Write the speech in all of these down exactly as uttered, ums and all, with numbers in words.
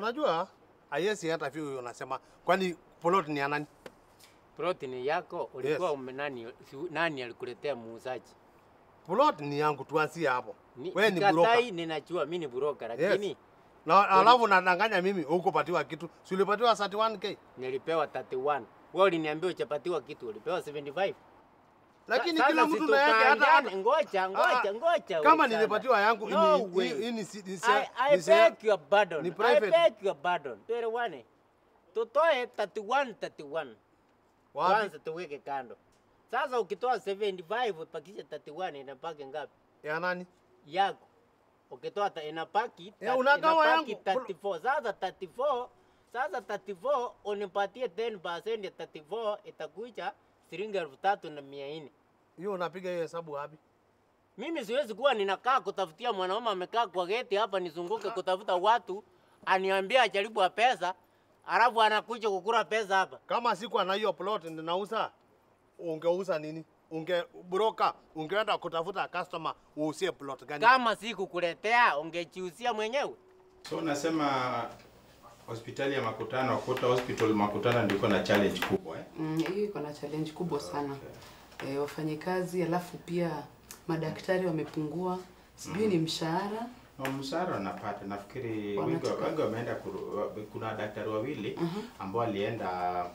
unajua haiwezi hata vile unasema kwani plot ni ya nani? Plot ni yako, ulikuwa yes. Nani nani alikuletea muuzaji? Plot ni yangu, tuanzie hapo. Wewe ni broker. Ninajua mimi ni broker lakini yes. Na alafu nadanganya mimi huko patiwa kitu. Si ulipatiwa thirty one K? Nilipewa thirty one. Wewe uliniambia uchapatiwa kitu, ulipewa seventy five. Lakini kila mtu na yake hata ngoja ngoja ngoja. Kama nilipatiwa yangu hii hii ni I beg your pardon. I beg your pardon. Tuelewane. Tutoe thirty one thirty one. Kwanza tuweke kando. Sasa ukitoa seventy five upakisha thirty one inapaki ngapi? Ya nani? Yako. Ukitoa inapaki inapaki thirty four. Sasa thirty four, sasa thirty four unipatie ten percent ya thirty four itakuja shilingi elfu tatu na mia nne. Hiyo unapiga hiyo hesabu wapi? Mimi siwezi kuwa ninakaa kutafutia mwanaume amekaa kwa geti hapa nizunguke kutafuta watu aniambia ajaribu pesa alafu anakuja kukula pesa hapa. Kama siku ana hiyo plot ninauza, ungeuza nini? Unge broker, ungeenda kutafuta customer uuzie plot gani? Kama siku kuletea ungejiuzia mwenyewe. So nasema hospitali ya Makutano, Kuta Hospital Makutano ndiko na challenge kubwa eh. Mm, hiyo iko na challenge kubwa sana. Okay. Eh, wafanyikazi alafu pia madaktari wamepungua. Sijui mm. ni mshahara. No, mshahara wanapata. Nafikiri wengi wengi wameenda kuna daktari wawili uh -huh. ambao alienda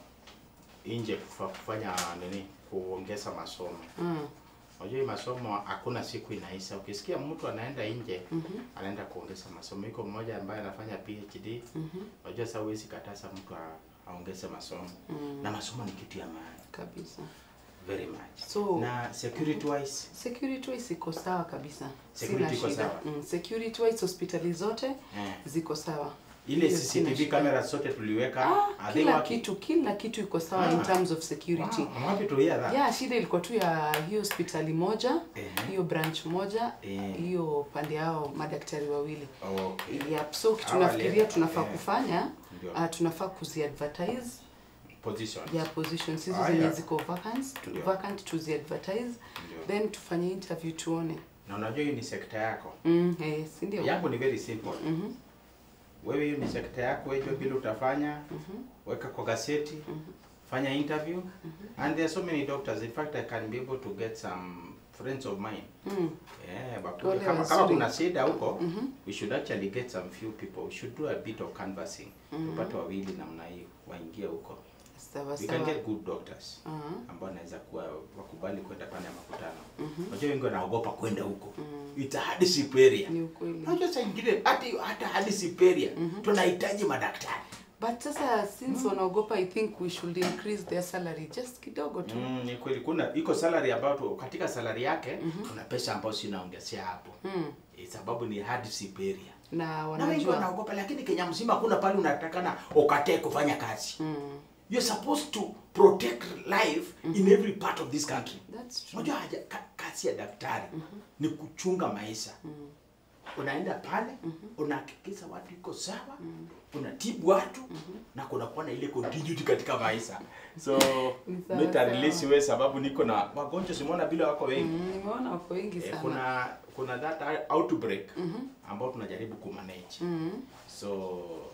nje kufanya nini kuongeza masomo. Mm. Unajua masomo hakuna siku inaisha. Ukisikia mtu anaenda nje, mm -hmm. anaenda kuongeza masomo. Iko mmoja ambaye anafanya PhD. Mm -hmm. Unajua sasa huwezi kataza mtu aongeze masomo. Mm. Na masomo ni kitu ya maana kabisa. Very much. So, na security wise, security wise iko sawa kabisa. Security iko sawa. Mm, security wise hospitali zote yeah. ziko sawa. Ile C C T V camera zote tuliweka, ah, kila kitu kila kitu iko sawa ah. in terms of security. Wow, I'm happy to hear that. Yeah, shida ilikuwa tu ya hiyo hospitali moja, hiyo uh -huh. branch moja, hiyo uh -huh. pande yao madaktari wawili. Oh, okay. Yep, so tunafikiria tunafaa yeah. kufanya, uh, tunafaa kuzi advertise positions. Yeah, positions hizo ah, zenye yeah. ziko vacant, to, vacant tuzi advertise. Yeah. Then tufanye interview tuone. Na unajua hii ni sekta yako. Mm, eh, si ndio? Yangu ni very simple. Mhm. Mm wewe hiyo ni sekta yako, wewe bila utafanya, mm -hmm. weka kwa gazeti, mm -hmm. fanya interview, mm -hmm. and there are so many doctors. In fact, I can be able to get some friends of mine. Mm. Yeah, but kama kama kuna shida huko, mm -hmm. we should actually get some few people. We should do a bit of canvassing. Mm -hmm. Tupate wawili namna hiyo waingie huko. Sawa sawa. We can get good doctors. Uh -huh. ambao wanaweza kuwa wakubali kwenda pale Makutano. Unajua mm -hmm. wengi wanaogopa kwenda huko. Mm -hmm. It's a hard area. Ni ukweli. Unajua sasa ingine hata hata hard area mm -hmm. tunahitaji madaktari. But sasa since wanaogopa mm. I think we should increase their salary just kidogo tu. Mm, ni kweli kuna iko salary ambayo katika salary yake mm -hmm. kuna pesa ambayo sinaongezea hapo. Mm. E, sababu ni hard area. Na wanajua na wanaogopa lakini Kenya mzima hakuna pale unatakana ukatae kufanya kazi. Mm. You're supposed to protect life mm -hmm. in every part of this country. That's true. Unajua kazi ya daktari mm -hmm. ni kuchunga maisha. Mm -hmm. Unaenda pale, mm -hmm. unahakikisha watu iko sawa, mm -hmm. unatibu watu mm -hmm. na kuna kuwa na ile continuity katika maisha. So meta release wewe sababu niko na wagonjwa simuona bila wako wengi. Mm, nimeona wako wengi sana. E, kuna kuna that outbreak mm -hmm. ambao tunajaribu kumanage. Mm -hmm. So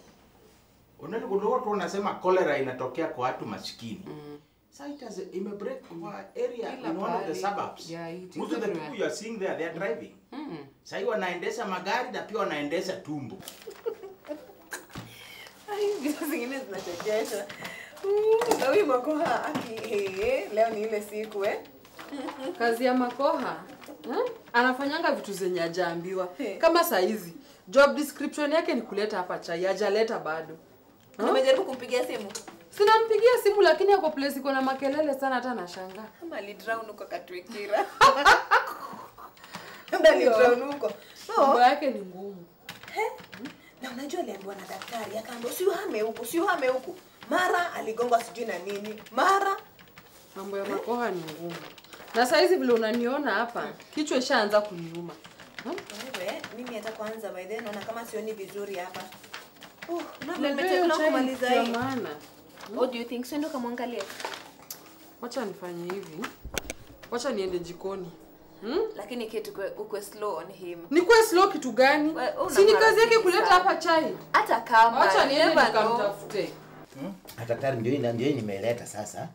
unaweza kutoka unasema cholera inatokea kwa watu maskini. Mm. Sasa itaze imebreak kwa area in one of the suburbs. Yeah, most of the people you are seeing there they are driving. Mm. Sasa wanaendesha magari na pia wanaendesha tumbo. Ai, vitu zingine zinachekesha. Na huyu Makoha aki eh leo ni ile siku eh. Kazi ya Makoha hmm? Anafanyanga vitu zenye hajaambiwa. Kama saa hizi job description yake ni kuleta hapa chai, hajaleta bado. Umejaribu kumpigia simu? Sina mpigia simu lakini yako place iko na makelele sana hata nashangaa. Kama li drown uko Katwikira. Ndio li drown uko. Mambo yake ni ngumu. He? Na unajua aliambiwa na daktari akaambia usihame huko, usihame huko. Mara aligongwa sijui na nini. Mara mambo ya Makoha ni ngumu. Na saa hizi vile unaniona hapa, hmm. kichwa ishaanza kuniuma. Wewe, mimi hata kwanza by then naona kama sioni vizuri hapa. Oh, na nimechelewa kumaliza hii. Maana. What do you think? Sio ndo kamwangalie. Wacha nifanye hivi. Wacha niende jikoni. Hmm? Lakini kitu kwe, ukwe slow on him. Ni kwa slow kitu gani? Si ni kazi yake kuleta hapa chai. Hata kama acha niende nikamtafute. Hmm? Daktari ndio ina ndio nimeleta sasa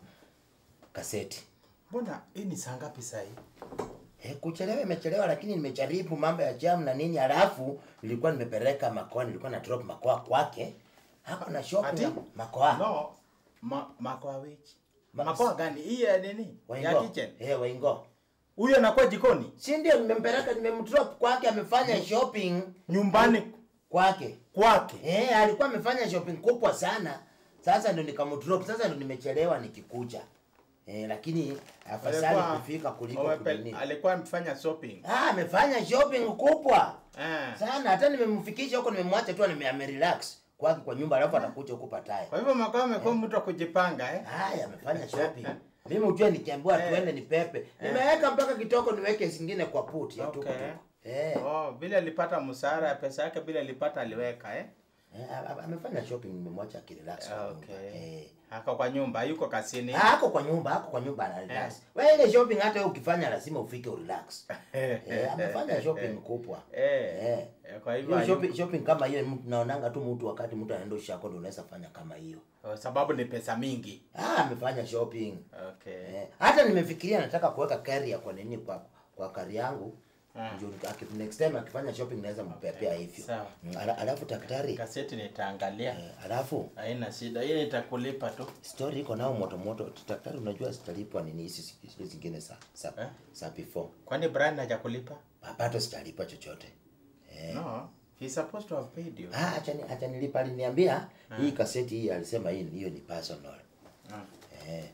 kaseti. Mbona hii ni saa ngapi sasa hii? Eh, kuchelewa imechelewa lakini nimejaribu mambo ya jam na nini alafu nilikuwa nimepeleka makoa nilikuwa na drop makoa kwake. Hapa na shopping makoa. No, ma, makoa which? Ma, makoa gani? Hii ya nini? Ya kitchen. Eh, waingo. Huyo anakuwa jikoni? Si ndio nimempeleka nimemdrop kwake amefanya hmm. shopping nyumbani kwake. Kwake. Eh, alikuwa amefanya shopping kubwa sana. Sasa ndio nikamdrop. Sasa ndio nimechelewa nikikuja. Eh, lakini afadhali kufika kuliko kunini. Alikuwa amefanya shopping. Ah, amefanya shopping kubwa. Eh. Sana hata nimemfikisha huko nimemwacha tu ame-relax kwake kwa nyumba alafu atakuja huko pataye. Kwa hivyo makao amekuwa mtu kujipanga eh? Haya, amefanya shopping. Mimi ujue nikiambiwa tuende ni pepe. Nimeweka mpaka kitoko niweke zingine kwa puti ya tuko tuko. Eh. Oh, bila alipata msara pesa yake bila alipata aliweka eh? Eh, amefanya shopping nimemwacha akirelax kwa nyumba. Eh. Hako kwa nyumba, yuko kasini. Hako kwa nyumba, hako kwa nyumba ana relax. Eh. Wewe ile shopping hata wewe ukifanya lazima ufike relax. Eh, amefanya shopping kubwa. Eh. Eh. Kwa hivyo shopping shopping kama hiyo mtu naonanga tu mtu wakati mtu anaenda ushako ndio unaweza fanya kama hiyo. Oh, sababu ni pesa mingi. Ah, amefanya shopping. Okay. Eh, hata nimefikiria nataka kuweka career kwa nini kwa kwa kari yangu. Ndio hmm. next time akifanya shopping naweza mpepea hivyo. Sawa. Ala, alafu daktari kaseti nitaangalia. Eh, alafu haina shida. Hii nitakulipa tu. Story iko nao moto moto. Daktari unajua sitalipwa nini hizi hizi zingine saa saa eh? saa before. Kwani Brian hajakulipa? Bado sitalipa chochote. Eh. No. He's supposed to have paid you. Ah, acha ni acha nilipa aliniambia hii kaseti hii alisema hii hiyo ni personal. Ah. Eh.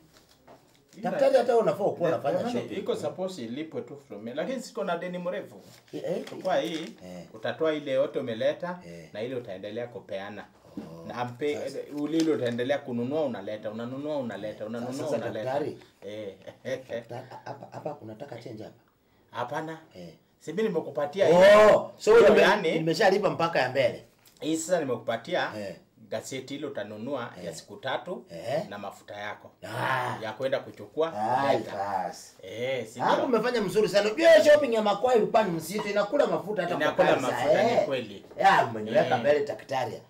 Daktari hata unafaa kuwa unafanya shopping. Iko supposed ilipo tu from me. Lakini siko na deni mrefu. Eh, kwa hii eh. utatoa ile yote umeleta eh. na ile utaendelea kupeana. Oh, na ampe ile utaendelea kununua unaleta, unanunua unaleta, unanunua unaleta. Daktari. Eh. Hapa hapa unataka change hapa? Hapana. Eh. Si mimi nimekupatia ile. Oh, so yani nimeshalipa mpaka ya mbele. Hii sasa nimekupatia. Eh. Gazeti ile utanunua eh. ya siku tatu eh. na mafuta yako ah. ya kwenda kuchukua basi eh si hapo umefanya mzuri sana. Unajua shopping ya makwai upani msito inakula mafuta hata inakula mafuta eh. ni kweli ya umeniweka eh. mbele daktari.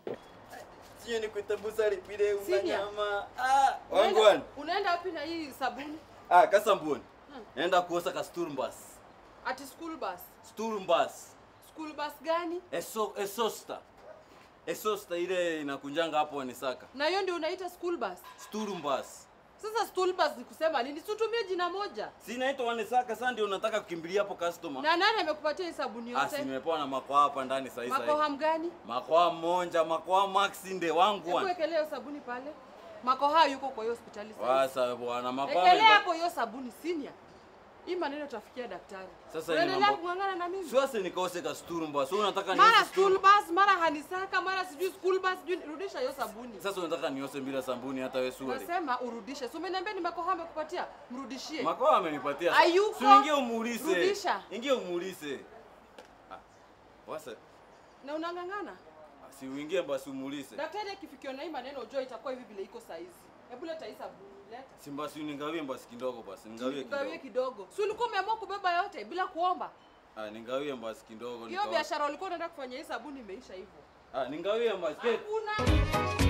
Sio ni kuitabusa ripide unyama ah wangu wan unaenda wapi na hii sabuni? Ah kasambuni hmm. naenda kuosa ka school bus. Ati school bus? School bus. School bus gani? Eso esosta. Esosta ile inakunjanga hapo ni saka. Na hiyo ndio unaita school bus? School bus. Sasa school bus ni kusema nini? Situmie jina moja. Si inaitwa Wanesaka sasa ndio unataka kukimbilia hapo customer. Na nani amekupatia hii sabuni yote? Ah, si nimepewa na makoa hapa ndani sasa hivi. Makoa mgani? Makoa monja, makoa Max nde wangu wana. Hebu ekelea sabuni pale. Makoa yuko kwa hiyo hospitali sasa. Sasa bwana makoa. Ekelea hapo hiyo sabuni senior. Hii maneno tafikia daktari. Sasa unaendelea kungangana na mimi. Sasa nikose ka sturumba. So unataka ni mara school bus, mara Hanisaka, mara sijui school bus, sijui rudisha hiyo sabuni. Sasa unataka niose bila sabuni hata wewe suari. Nasema urudishe. So umeniambia ni makoha amekupatia, mrudishie. Makoha amenipatia. Si ingie umuulize. Rudisha. Ingie umuulize. Ah. Wasa. Na unangangana? Si uingie basi umuulize. Daktari akifikiwa na hii maneno ujue itakuwa hivi bila iko saizi. Hebu leta hii sabuni. Leta. Si basi ningawie basi kidogo basi. Ningawie kidogo. Ningawie kidogo. Si ulikuwa umeamua kubeba yote bila kuomba? Ah, ningawie basi kidogo. Hiyo biashara ulikuwa unaenda kufanya hii sabuni imeisha hivyo. Ah, ningawie basi. Hakuna.